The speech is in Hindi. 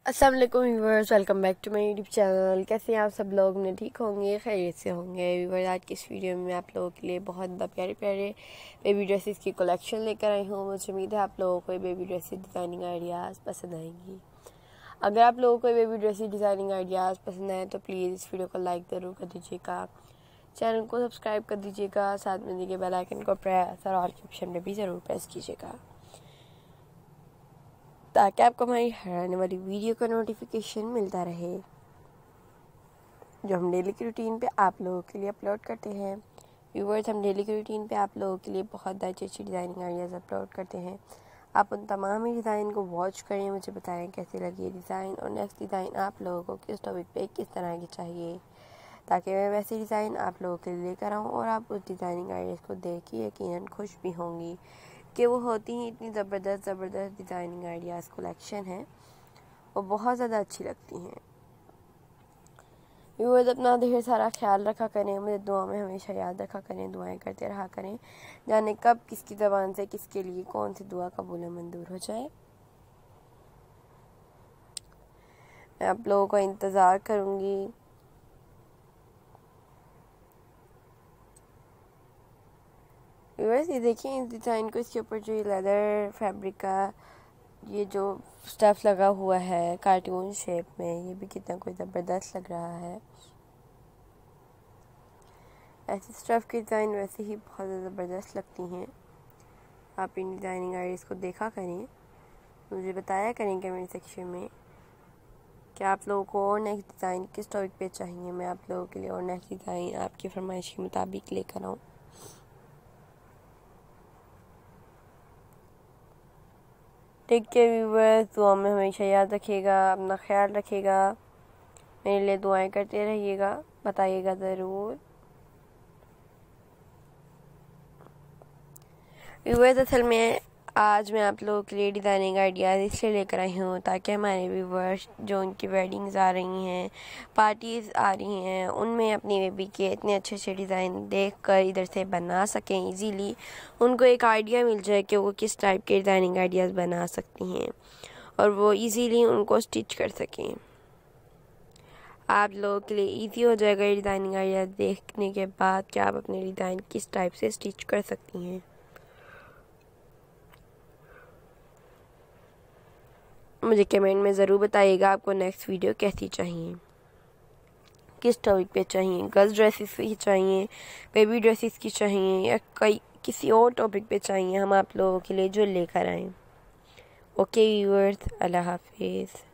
अस्सलाम वालेकुम viewers, welcome back to my YouTube channel. कैसे हैं आप सब लोग? ने ठीक होंगे, खैरियत से होंगे। व्यूवर्स, आज की इस वीडियो में आप लोगों के लिए बहुत प्यारे प्यारे बेबी ड्रेसेस की कलेक्शन लेकर आई हूँ। मुझे उम्मीद है आप लोगों को बेबी ड्रेसेस डिज़ाइनिंग आइडियाज़ पसंद आएंगी। अगर आप लोगों को बेबी ड्रेसेस डिज़ाइनिंग आइडियाज़ पसंद आए तो प्लीज़ इस वीडियो को लाइक ज़रूर कर दीजिएगा, चैनल को सब्सक्राइब कर दीजिएगा, साथ में दिए बेल आइकन को प्रेस और ऑल के ऑप्शन में भी ज़रूर प्रेस कीजिएगा ताकि आपको हमारी हर आने वाली वीडियो का नोटिफिकेशन मिलता रहे जो हम डेली की रूटीन पे आप लोगों के लिए अपलोड करते हैं। व्यूवर्स, हम डेली की रूटीन पे आप लोगों के लिए बहुत अच्छी अच्छी डिज़ाइनिंग आइडियाज़ अपलोड करते हैं। आप उन तमाम ही डिज़ाइन को वॉच करें, मुझे बताएं कैसी लगी ये डिज़ाइन और नेक्स्ट डिज़ाइन आप लोगों को किस टॉपिक पे किस तरह की चाहिए, ताकि मैं वैसी डिज़ाइन आप लोगों के लिए लेकर आऊँ और आप उस डिज़ाइनिंग आइडियाज़ को देख के यकीनन खुश भी होंगी कि वो होती ही इतनी ज़बरदस्त डिज़ाइनिंग आइडियाज़ कलेक्शन है, वो बहुत ज़्यादा अच्छी लगती हैं। व्यूअर्स, अपना ढेर सारा ख्याल रखा करें, मुझे दुआ में हमेशा याद रखा करें, दुआएं करते रहा करें, जाने कब किसकी ज़बान से किसके लिए कौन सी दुआ कबूल मंजूर हो जाए। मैं आप लोगों का इंतज़ार करूँगी। व्यूअर्स, ये देखिए इस डिज़ाइन को, इसके ऊपर जो ये लेदर फैब्रिक का ये जो स्टफ़ लगा हुआ है कार्टून शेप में, ये भी कितना कोई ज़बरदस्त लग रहा है। ऐसे स्टफ़ की डिज़ाइन वैसे ही बहुत ज़बरदस्त लगती हैं। आप इन डिज़ाइनिंग आइडियाज़ को देखा करें, मुझे बताया करें कमेंट सेक्शन में कि आप लोगों को और नेक्स्ट डिज़ाइन किस टॉपिक पे चाहिए। मैं आप लोगों के लिए और नेक्स्ट डिज़ाइन आपकी फरमाइश के मुताबिक लेकर आऊँ। टेक केयर व्यूअर्स, दुआ में हमेशा याद रखिएगा, अपना ख्याल रखिएगा, मेरे लिए दुआएं करते रहिएगा, बताइएगा ज़रूर। व्यूअर्स, असल में आज मैं आप लोगों के लिए डिज़ाइनिंग आइडियाज़ इसलिए लेकर आई हूँ ताकि हमारे व्यूअर्स जो उनकी वेडिंग्स आ रही हैं, पार्टीज़ आ रही हैं, उनमें अपनी बेबी के इतने अच्छे अच्छे डिज़ाइन देखकर इधर से बना सकें इजीली। उनको एक आइडिया मिल जाए कि वो किस टाइप के डिज़ाइनिंग आइडियाज़ बना सकती हैं और वो इजीली उनको स्टिच कर सकें। आप लोगों के लिए ईजी हो जाएगा ये डिज़ाइनिंग आइडियाज़ देखने के बाद कि आप अपने डिज़ाइन किस टाइप से स्टिच कर सकती हैं। मुझे कमेंट में ज़रूर बताइएगा आपको नेक्स्ट वीडियो कैसी चाहिए, किस टॉपिक पे चाहिए, गर्ल्स ड्रेसेस की चाहिए, बेबी ड्रेसेस की चाहिए या किसी और टॉपिक पे चाहिए। हम आप लोगों के लिए जो लेकर आएँ। ओके व्यूअर्स, अल्लाह हाफिज़।